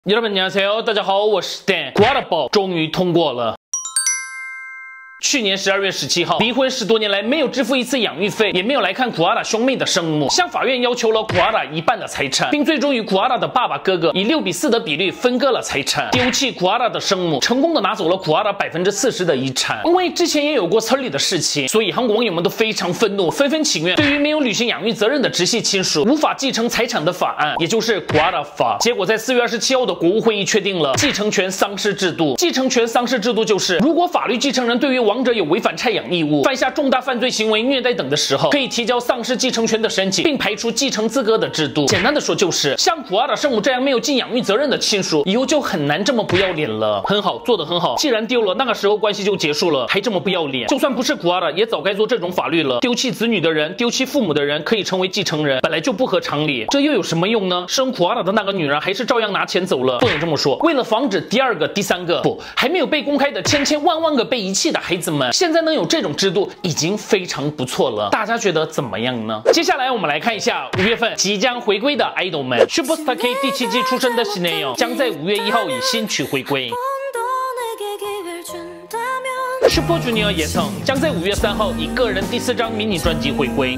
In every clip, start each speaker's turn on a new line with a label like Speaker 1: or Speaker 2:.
Speaker 1: 여러분 안녕하세요，大家好，我是 Dan。古阿的宝终于通过了。 去年12月17号，离婚10多年来没有支付一次养育费，也没有来看古阿达兄妹的生母，向法院要求了古阿达一半的财产，并最终与古阿达的爸爸哥哥以6:4的比率分割了财产，丢弃古阿达的生母，成功的拿走了古阿达40%的遗产。因为之前也有过村里的事情，所以韩国网友们都非常愤怒，纷纷请愿，对于没有履行养育责任的直系亲属无法继承财产的法案，也就是古阿达法。结果在4月27号的国务会议确定了继承权丧失制度。继承权丧失制度就是，如果法律继承人对于亡者有违反赡养义务、犯下重大犯罪行为、虐待等的时候，可以提交丧失继承权的申请，并排除继承资格的制度。简单的说，就是像古阿达圣母这样没有尽养育责任的亲属，以后就很难这么不要脸了。很好，做得很好。既然丢了，那个时候关系就结束了，还这么不要脸。就算不是古阿达，也早该做这种法律了。丢弃子女的人、丢弃父母的人可以成为继承人，本来就不合常理。这又有什么用呢？生古阿达的那个女人还是照样拿钱走了。不能这么说。为了防止第二个、第三个，不，还没有被公开的千万个被遗弃的孩子们，现在能有这种制度已经非常不错了，大家觉得怎么样呢？接下来我们来看一下5月份即将回归的 idol 们。Superstar K 第7季出生的新内容将在5月1号以新曲回归。Super Junior 也曾将在5月3号以个人第4张迷你专辑回归。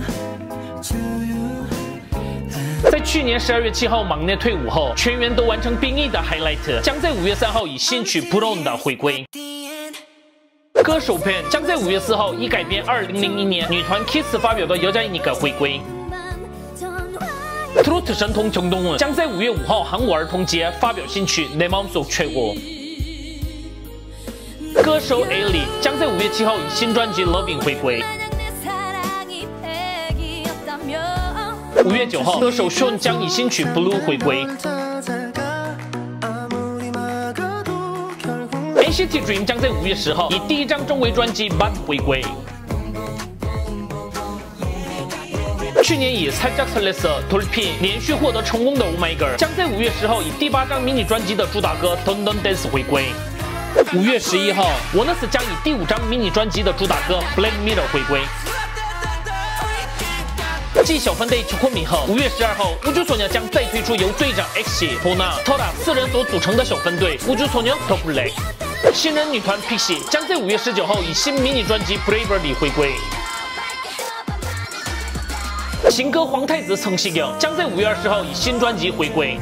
Speaker 1: 在去年12月7号忙内退伍后，全员都完成兵役的 Highlight 将在5月3号以新曲 Blonde 回归。 歌手片将在5月4号以改编2001年女团 Kiss 发表的《여자이니까》回归。트로트神童정동훈将在5月5号韩国儿童节发表新曲《내 마음속 최고》。歌手 Ailey 将在5月7号以新专辑《Loving》回归。5月9号，歌手 Sean 将以新曲《Blue》回归。 NCT Dream 将在5月10号以第1张中文专辑《But》回归。去年以《살짝 설렜어》돌핀连续获得成功的 Oh My Girl 将在5月10号以第8张迷你专辑的主打歌《Don't Don't Dance》回归。5月11号，원어스将以第5张迷你专辑的主打歌《Black Mirror》回归。 继小分队 Chocomi 后，5月12号，우주소녀将再推出由队长 X、Hona、Tora 4人所组成的小分队 우주소녀 The Black。新人女团 Pixie 将在5月19号以新迷你专辑 Bravery 回归。情歌皇太子성시경将在5月20号以新专辑回归。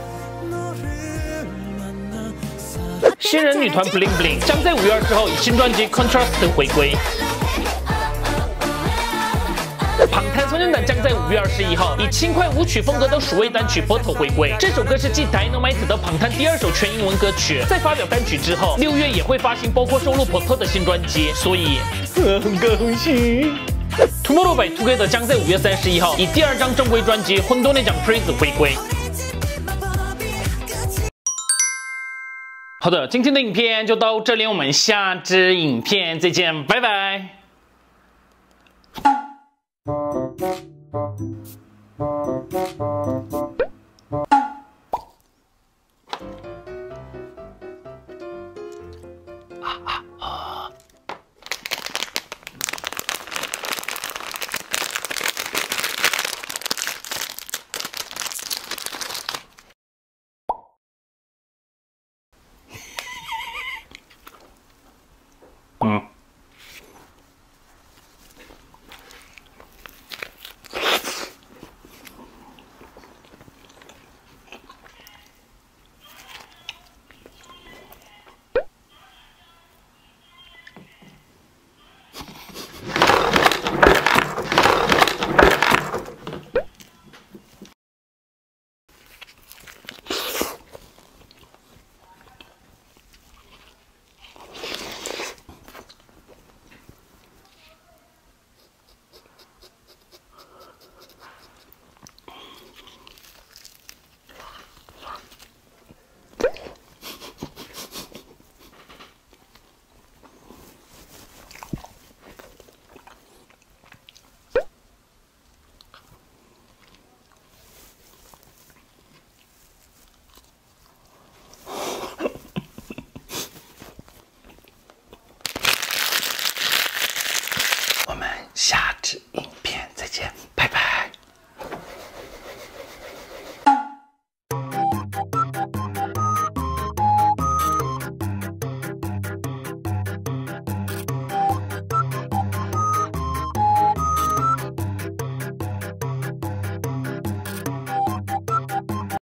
Speaker 1: 新人女团 Bling Bling 将在5月20号以新专辑 Contrast 回归。 방탄소년단将在5月21号以轻快舞曲风格的数位单曲《Bottle》回归。这首歌是继《Dynamite》的방탄第2首全英文歌曲。在发表单曲之后，6月也会发行包括收录《Bottle》的新专辑，所以很高兴。Tomorrow by Together将在5月31号以第2张正规专辑《혼돈의 장 Praise》回归。好的，今天的影片就到这里，我们下支影片再见，拜拜。 啊。